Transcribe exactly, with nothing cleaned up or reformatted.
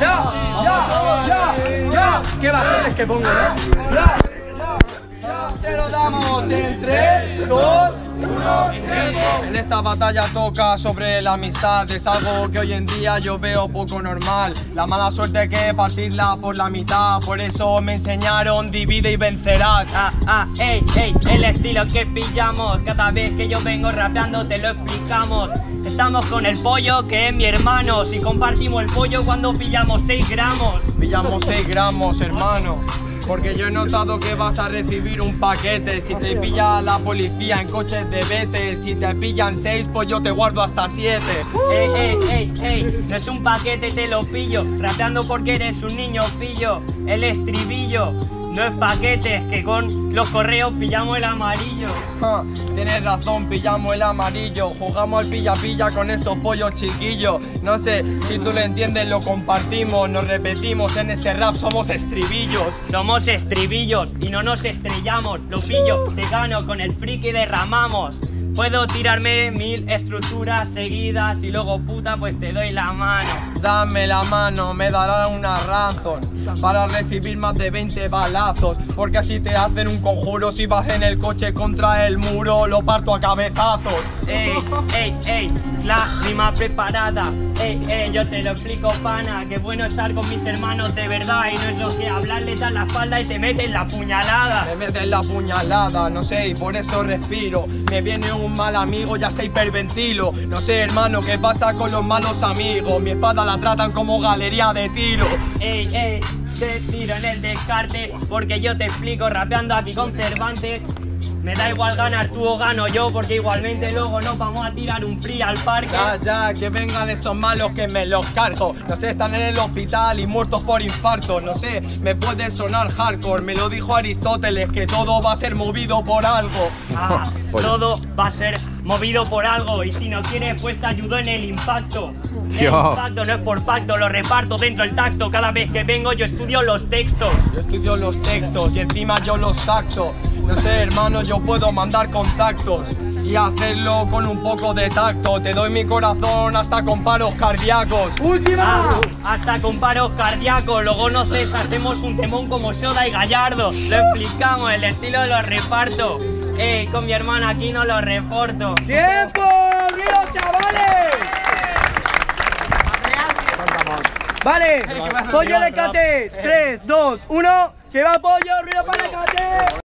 ya, ya, ya, ya. Qué basones que pongo, ¿no? Ya, ya, ya. Te lo damos en tres, dos, uno. En esta batalla toca sobre la amistad. Es algo que hoy en día yo veo poco normal. La mala suerte que es partirla por la mitad. Por eso me enseñaron divide y vencerás. Ah, ah, ey, ey, el estilo que pillamos. Cada vez que yo vengo rapeando te lo explicamos. Estamos con el pollo que es mi hermano. Si compartimos el pollo cuando pillamos seis gramos. Pillamos seis gramos, hermano. Porque yo he notado que vas a recibir un paquete. Si te pilla la policía en coches de vete. Si te pillan seis, pues yo te guardo hasta siete. Ey, ey, ey, ey, no es un paquete, te lo pillo. Rapeando porque eres un niño pillo. El estribillo no es paquete, que con los correos pillamos el amarillo. Ja, tienes razón, pillamos el amarillo. Jugamos al pilla-pilla con esos pollos chiquillos. No sé si tú lo entiendes, lo compartimos. Nos repetimos, en este rap somos estribillos. Somos estribillos y no nos estrellamos. Lo pillo, te gano, con el friki derramamos. Puedo tirarme mil estructuras seguidas y luego puta pues te doy la mano. Dame la mano, me dará una razón para recibir más de veinte balazos. Porque así te hacen un conjuro. Si vas en el coche contra el muro, lo parto a cabezazos. Ey, ey, ey, la rima preparada. Ey, ey, yo te lo explico, pana. Que bueno estar con mis hermanos de verdad. Y no es lo que hablarles a la espalda y te meten la puñalada. Me meten la puñalada, no sé, y por eso respiro. Me viene un mal amigo y hasta hiperventilo. No sé, hermano, qué pasa con los malos amigos. Mi espada la tratan como galería de tiro. Ey, ey, te tiro en el descarte. Porque yo te explico, rapeando aquí con Cervantes. Me da igual ganar tú o gano yo, porque igualmente luego nos vamos a tirar un free al parque. Ya, ya, que vengan esos malos que me los cargo. No sé, están en el hospital y muertos por infarto. No sé, me puede sonar hardcore. Me lo dijo Aristóteles, que todo va a ser movido por algo. Ah, todo va a ser movido por algo. Y si no quieres, pues te ayudo en el impacto. El impacto no es por pacto, lo reparto dentro del tacto. Cada vez que vengo yo estudio los textos. Yo estudio los textos y encima yo los tacto. No sé, hermano, yo puedo mandar contactos y hacerlo con un poco de tacto. Te doy mi corazón hasta con paros cardíacos. ¡Última! Ah, hasta con paros cardíacos. Luego no sé, hacemos un temón como Soda y Gallardo. Lo explicamos, el estilo lo reparto. Eh, con mi hermana aquí no lo reporto. ¡Tiempo! ¡Río, chavales! Vale, pollo de cate. tres, dos, uno. Se va pollo, río para el cate.